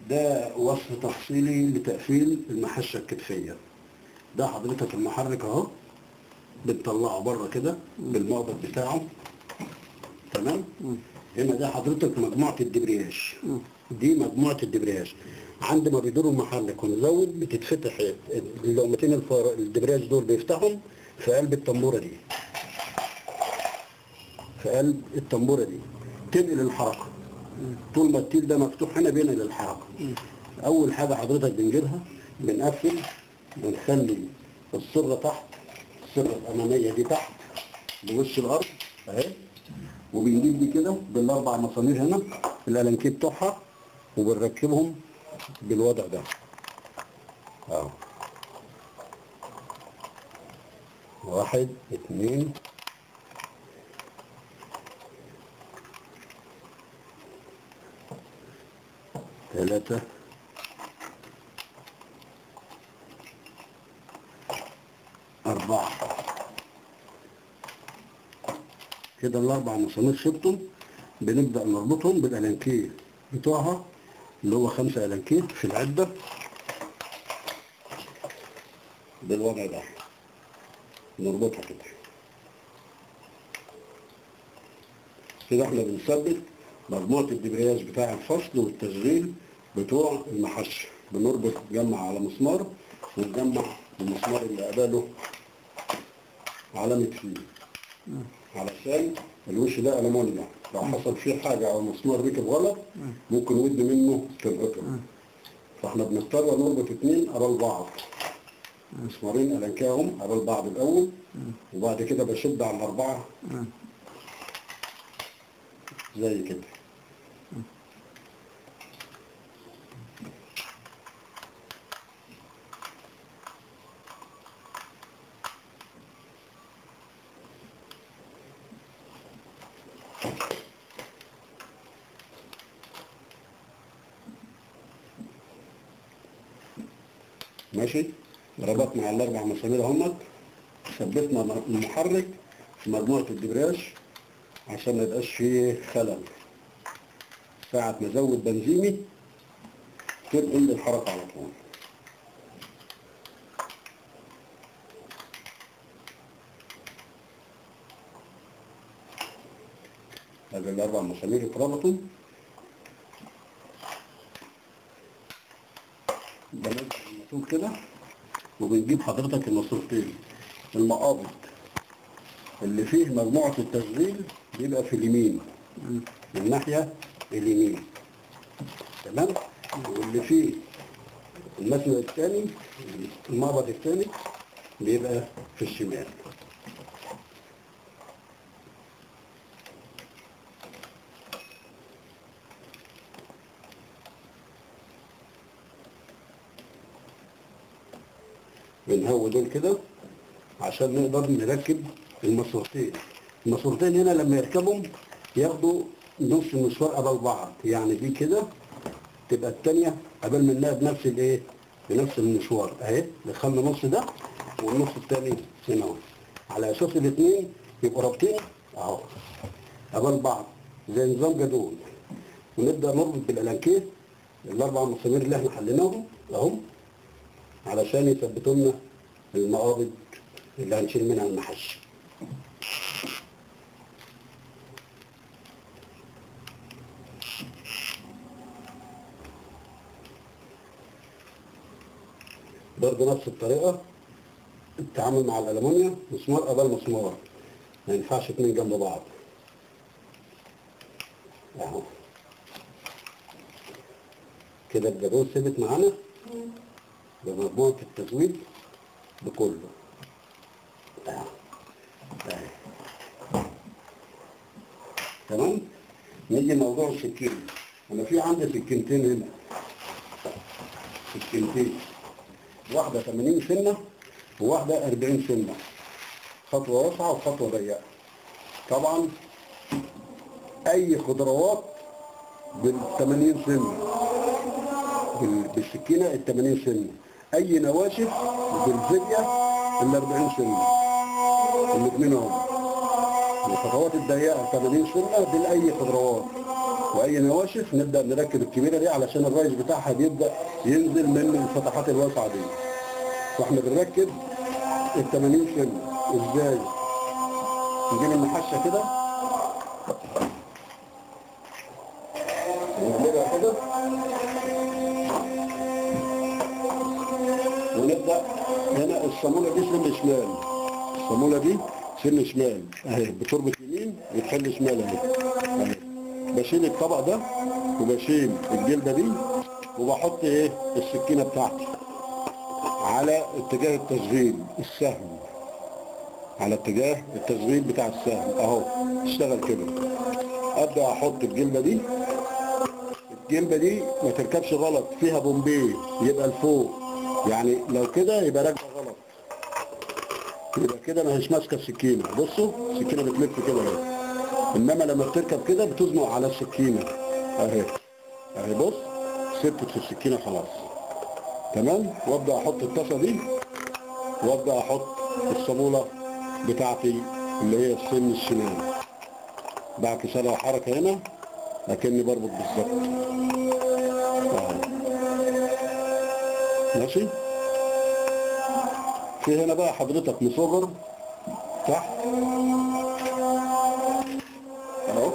ده وصف تفصيلي لتقفيل المحشة الكتفية. ده حضرتك المحرك اهو، بنطلعه بره كده بالمقبض بتاعه. تمام. هنا ده حضرتك مجموعة الدبرياج. دي مجموعة الدبرياج. عند ما بيدور المحرك ونزود بتتفتح اللقمتين الدبرياج دول بيفتحهم في قلب التنبورة دي. في قلب التنبورة دي تنقل الحركة. طول ما التيل ده مفتوح هنا بينقل الحركة. أول حاجة حضرتك بنجيبها بنقفل، بنخلي السرة تحت، السرة الأمامية دي تحت بوش الأرض أهي، وبنجيب دي كده بالأربع مسامير هنا الألانكيه بتوعها وبنركبهم بالوضع ده أهو. 1 2 3 4 كده. الأربع مسامير شبطهم، بنبدأ نربطهم بالألانكيه بتوعها اللي هو 5 ألانكيه في العدة بالوضع ده. نربطها كده كده. احنا بنثبت مجموعة الدبرياج بتاع الفصل والتشغيل بتوع المحشة. بنربط نجمع على مسمار ونجمع المسمار اللي قبله علامة فيه، علشان الوش ده ألمونيا، لو حصل فيه حاجة أو مسمار ركب غلط ممكن ود منه تنقطع. فاحنا بنضطر نربط 2 قبل بعض، مسمارين ألانكاهم قبل بعض الأول، وبعد كده بشد على الأربعة زي كده. ماشي. ربطنا على الأربع مسامير اهمت، ثبتنا المحرك في مجموعة الدبرياج عشان ما يبقاش فيه خلل. ساعة ما ازود بنزيني تنقل الحركة على طول. ادي الأربع مسامير اتربطوا. بنزل الماسور كده وبنجيب حضرتك الماسورتين. المقابض اللي فيه مجموعة التشغيل بيبقى في اليمين، من الناحية اليمين. تمام. واللي فيه المسند الثاني، المقبض الثاني بيبقى في الشمال. بنهوي دول كده عشان نقدر نركب الماسورتين. الماسورتين هنا لما يركبهم ياخدوا نص المسوار قبل بعض، يعني دي كده تبقى الثانيه قبل منها بنفس الايه؟ بنفس المشوار اهي. دخلنا نص ده والنص الثاني هنا اهو، على اساس الاثنين يبقوا رابطين اهو قبل بعض زي نظام جدول. ونبدا نربط بالالانكيه الاربع مسامير اللي احنا حليناهم اهو علشان يثبتوا لنا المقابض اللي هنشيل منها المحش. برضه نفس الطريقة التعامل مع الألمونيا، مسمار قبل مسمار، ما ينفعش 2 جنب بعض اهو كده. الجدول ثبت معانا بمجموعة التزويد بكله اهو. تمام. نيجي موضوع السكين. أنا في عندي سكينتين هنا، سكينتين، واحدة 80 سنة وواحدة 40 سنة، خطوة واسعة وخطوة ضيقة. طبعا أي خضروات بال 80 سنة بالسكينة ال 80 سنة، أي نواشف بالفدية ال 40 سنة، الاثنين اهم. الخضروات الضيقة 80 سنة بالأي خضروات، واي نواشف نبدا نركب الكبيره دي علشان الريش بتاعها بيبدا ينزل من الفتحات الواسعه دي. واحنا بنركب ال 80 سم ازاي؟ نجيب المحشه كده ونقلبها كده ونبدا هنا الصاموله دي سن شمال، الصاموله دي سن شمال اهي بتربط يمين وتخلي شمال اهي. بشيل الطبق ده وبشيل الجلده دي وبحط ايه السكينه بتاعتي على اتجاه التشغيل السهم، على اتجاه التشغيل بتاع السهم اهو اشتغل كده. ابدا احط الجلده دي، الجلده دي ما تركبش غلط فيها بومبيه يبقى لفوق، يعني لو كده يبقى راكبه غلط، يبقى كده ما هيش ماسكه السكينه. بصوا السكينه بتلف كده اهي، انما لما بتركب كده بتزنق على السكينه اهي اهي. بص ثبتت في السكينه خلاص تمام. وابدا احط الطاسه دي وابدا احط الصاموله بتاعتي اللي هي السن الشمال، بعكس لها حركه هنا اكني بربط بالظبط ماشي. في هنا بقى حضرتك مصغر تحت اهو،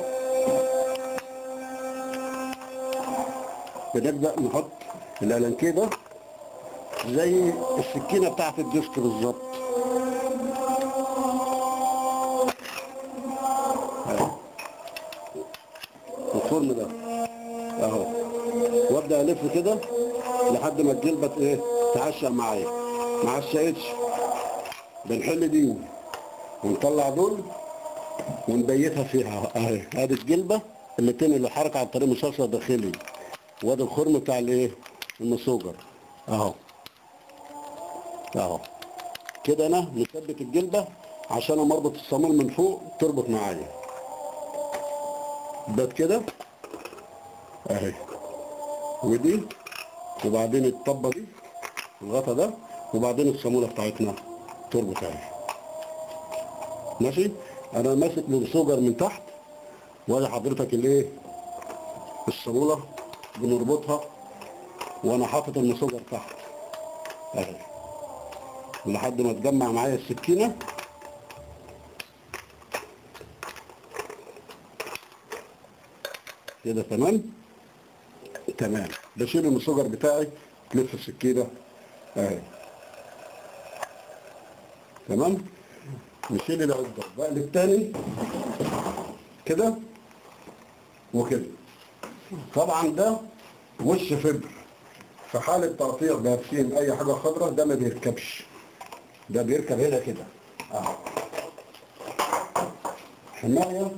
بنبدا نحط الالانكيه ده زي السكينه بتاعت الديسك بالظبط اهو الفرن ده اهو. وابدا الف كده لحد ما الجلبه ايه تعشق معايا. ما عشقتش بنحل دي ونطلع دول ونبيتها فيها اهي. ادي الجلبه اللي تنقل الحركه عن طريق مسلسل داخلي، وادي الخرم بتاع الايه المسوجر اهو اهو كده. انا مثبت الجلبه عشان اما اربط الصامول من فوق تربط معايا بات كده اهي. ودي وبعدين الطبه دي الغطا ده وبعدين الصاموله بتاعتنا تربط اهي ماشي. انا ماسك المسوجر من تحت وادي حضرتك الايه الصاموله بنربطها وانا حاطط المسوجر تحت اهي لحد ما تجمع معايا السكينه كده تمام تمام. بشيل المسوجر بتاعي تلف السكينه اهي تمام. نشيل العقده بقلب تاني كده وكده. طبعا ده وش فبر، في حاله تقطيع بارسين اي حاجه خضراء ده ما بيركبش، ده بيركب هنا كده اهو. حمايه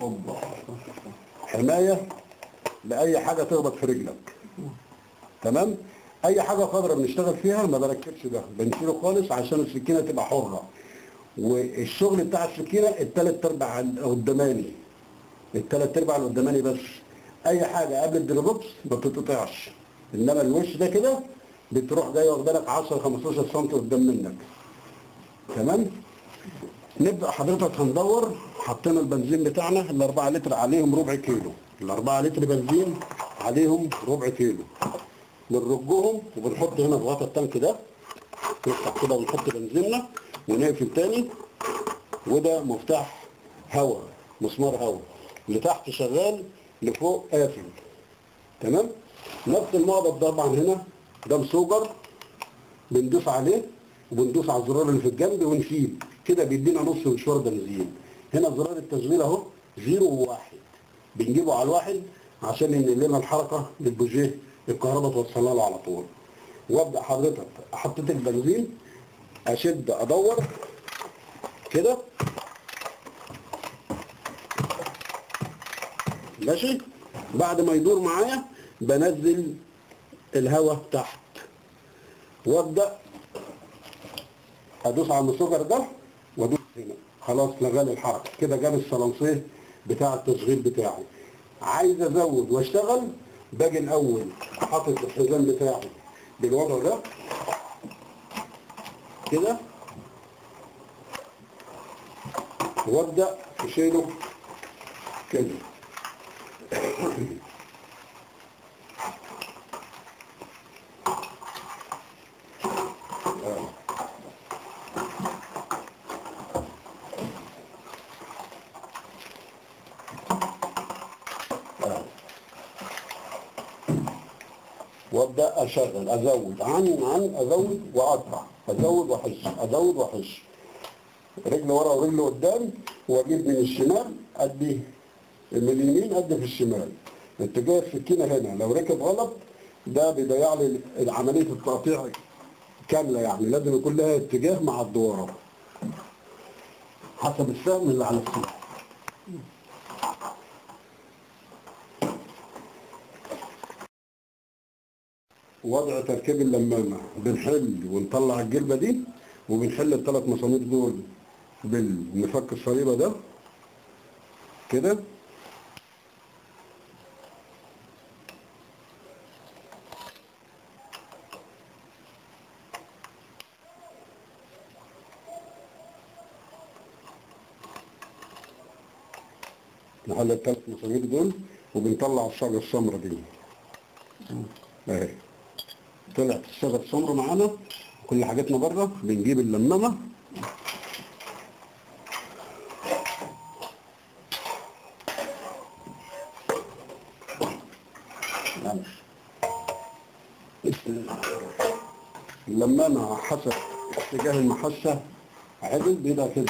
حمايه لاي حاجه تخبط في رجلك تمام. اي حاجه خضراء بنشتغل فيها ما بركبش ده، بنشيله خالص عشان السكينه تبقى حره. والشغل بتاع السكينه التلات ارباع القداماني، التلات ارباع القداماني بس. اي حاجه قبل الدربوكس ما بتتقطعش، انما الوش ده كده بتروح جاي واخده لك 10 15 سم قدام منك تمام. نبدا حضرتك هندور. حطينا البنزين بتاعنا ال 4 لتر عليهم ربع كيلو، ال 4 لتر بنزين عليهم ربع كيلو. بنرجهم وبنحط هنا في غطا التانك ده، نفتح كده ونحط بنزيننا ونقفل تاني. وده مفتاح هواء، مسمار هواء، اللي تحت شغال لفوق قافل تمام. نفس المقبض ده طبعا هنا ده مسوجر بندوس عليه وبندوس على الزرار اللي في الجنب ونسيب كده بيدينا نص مشوار بنزين. هنا زرار التشغيل اهو 0 و1 بنجيبه على الواحد عشان ينقل لنا الحركه للبوجيه الكهرباء توصلها له على طول. وابدا حضرتك حطيت البنزين اشد ادور كده ماشي. بعد ما يدور معايا بنزل الهواء تحت وابدا ادوس على المسوجر ده وادوس هنا خلاص لغالي الحركه كده. جاب الصلنسيه بتاع التشغيل بتاعي. عايز ازود واشتغل باجي الاول حاطط الحزام بتاعي بالوضع ده كده وابدا اشيله كده وابدا اشغل، ازود عن ازود واقطع، ازود واحش، ازود واحش، رجل ورا ورجل قدام، واجيب من الشمال ادي من اليمين ادي في الشمال. اتجاه السكينه هنا لو ركب غلط ده بيضيع لي عمليه التقطيع كامله، يعني لازم يكون لها اتجاه مع الدواره حسب السهم اللي على السلاح. وضع تركيب اللمامه، بنحل ونطلع الجلبه دي، وبنحل الثلاث مسامير دول بالمفك الصليبه ده كده. نحل الثلاث مسامير دول وبنطلع الصاجه السمراء دي اهي. طلعت الصاجه السمراء معانا، كل حاجتنا بره. بنجيب اللمامه اللمامه حسب اتجاه المحشه عدل بيبقى كده،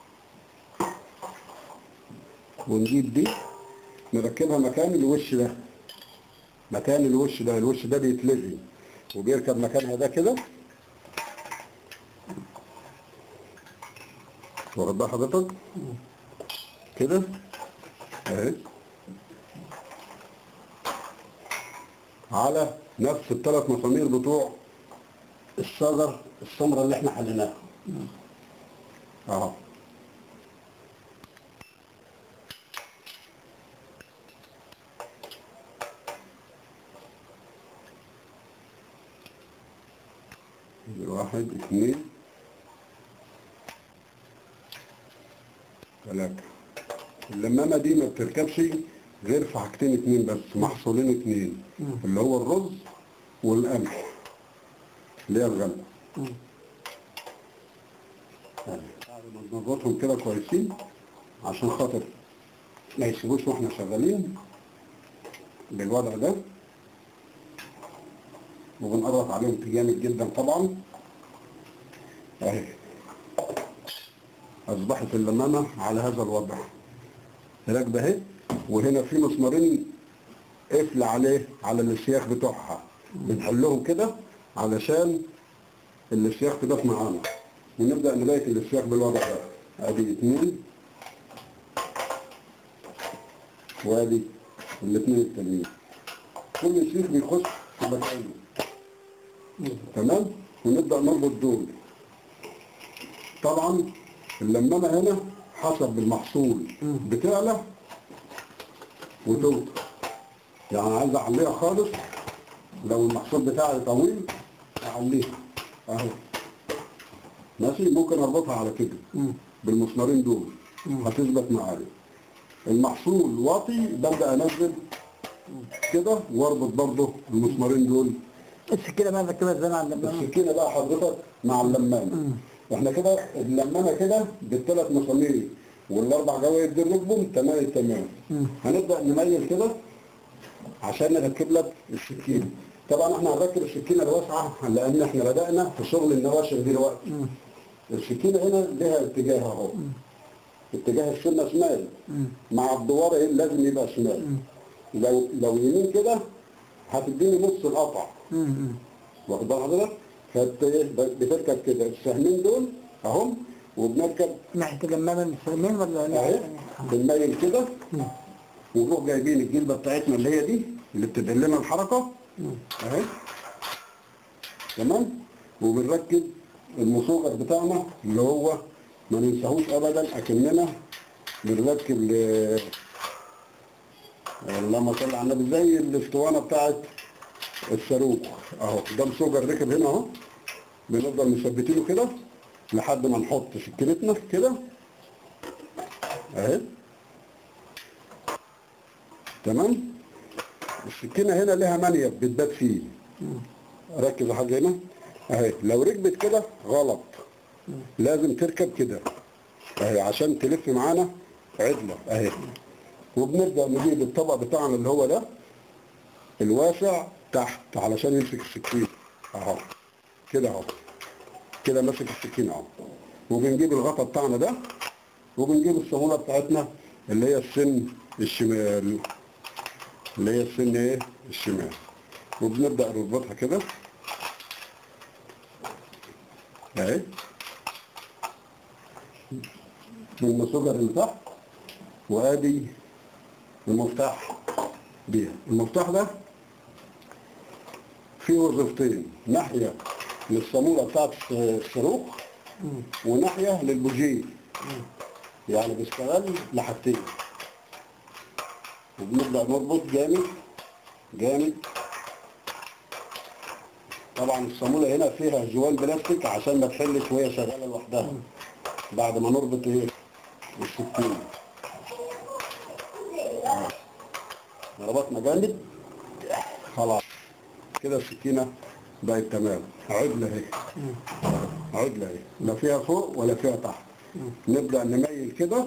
ونجيب دي نركبها مكان الوش ده، مكان الوش ده. الوش ده بيتلغي وبيركب مكانها ده كده، واخد بال حضرتك كده اهي، على نفس الثلاث مسامير بتوع الشجر السمراء اللي احنا حليناها اهو. واحد اثنين ثلاثة. اللمامة دي ما بتركبش غير في حاجتين اتنين بس، محصولين اتنين، اللي هو الرز والقمح اللي هي الغلة. بعد ما نظبطهم كده كويسين عشان خاطر ما يسيبوش واحنا شغالين بالوضع ده، وبنقرط عليهم جامد جدا طبعا اهي. اصبحت اللمامه على هذا الوضع راكبه اهي، وهنا في مسمارين قفل عليه على السياخ بتوعها، بنحلهم كده علشان السياخ تقف معانا، ونبدا نبيت السياخ بالوضع ده. ادي اتنين وادي الاتنين التانيين، كل سيخ بيخش في مكانه تمام، ونبدا نربط دول. طبعا اللمامه هنا حسب المحصول بتعلى وتوطى، يعني عايز اعليها خالص. لو المحصول بتاعي طويل اعليها اهو ماشي، ممكن اربطها على كده بالمسمارين دول هتثبت معايا. المحصول واطي ببدا انزل كده واربط برضه المسمارين دول. السكينه بقى نركبها ازاي مع اللمامه؟ السكينه بقى حضرتك مع اللمامه. احنا كده اللمامه كده بالثلاث مسامير والاربع جوايد دول ركبهم تمام. هنبدا نميل كده عشان نركب لك السكينه. طبعا احنا هنركب السكينه الواسعه لان احنا بدانا في شغل النواشف دلوقتي. السكينه هنا لها اتجاه اهو، اتجاه السنه شمال، مع الدوار ايه لازم يبقى شمال. لو يمين كده هتديني نص القطع، واخد بال حضرتك؟ بتركب كده السهمين دول اهم، وبنركب ناحيه اللمامه من السهمين ولا اهي، بنميل كده ونروح جايبين الجلبه بتاعتنا اللي هي دي اللي بتدعي لنا الحركه اهي تمام، وبنركب المصوغر بتاعنا اللي هو ما ننساهوش ابدا، اكننا بنركب اللهم صل على النبي زي الاسطوانه بتاعت الصاروخ اهو. ده مصوغر ركب هنا اهو، بنفضل مثبتينه كده لحد ما نحط سكينتنا كده اهي. تمام. السكينه هنا لها منيب بتبات فيه. ركز يا حاج هنا اهي، لو ركبت كده غلط، لازم تركب كده اهي عشان تلف معانا عدله اهي. وبنبدا نجيب الطبق بتاعنا اللي هو ده الواسع تحت علشان يمسك السكين اهو كده اهو، كده ماسك السكين اهو. وبنجيب الغطا بتاعنا ده، وبنجيب الصامولة بتاعتنا اللي هي السن الشمال، اللي هي السن ايه الشمال، وبنبدأ نربطها كده اهي بالمسوجر اللي تحت. وادي المفتاح بيها. المفتاح ده فيه وظيفتين، ناحية للصامولة بتاعت الصاروخ وناحية للبوجيه، يعني بيشتغل لحاجتين. وبنبدأ نربط جامد جامد. طبعا الصامولة هنا فيها جوان بلاستيك عشان ما تحلش وهي شغالة لوحدها بعد ما نربط ايه السكينة. ربطنا جامد خلاص كده السكينة بقت تمام. عدلة اهي، عدلة اهي، لا فيها فوق ولا فيها تحت. نبدأ نميل كده،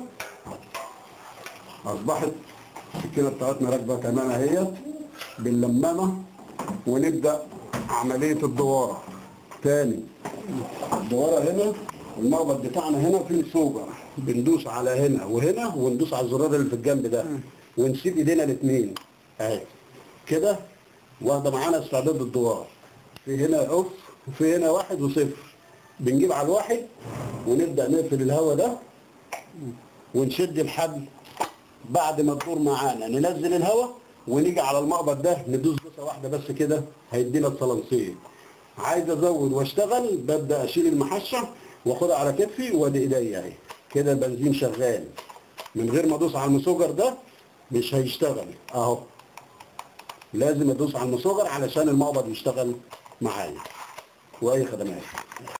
أصبحت السكينة بتاعتنا راكبة تمام اهي باللمامة. ونبدأ عملية الدوارة تاني. الدوارة هنا المربط بتاعنا هنا فيه سوجر، بندوس على هنا وهنا وندوس على الزرار اللي في الجنب ده ونسيب ايدينا الاثنين اهي كده، واخده معانا استعداد الدوار. في هنا اوف وفي هنا 1 و0. بنجيب على الواحد ونبدأ نقفل الهواء ده ونشد الحبل. بعد ما تدور معانا ننزل الهواء ونيجي على المقبض ده ندوس دوسه واحده بس كده هيدينا الصلنسيه. عايز ازود واشتغل ببدا اشيل المحشه واخدها على كتفي وادي ايديا اهي كده البنزين شغال. من غير ما ادوس على المسوجر ده مش هيشتغل اهو، لازم ادوس على المسوجر علشان المقبض يشتغل معايا. واي خدمات.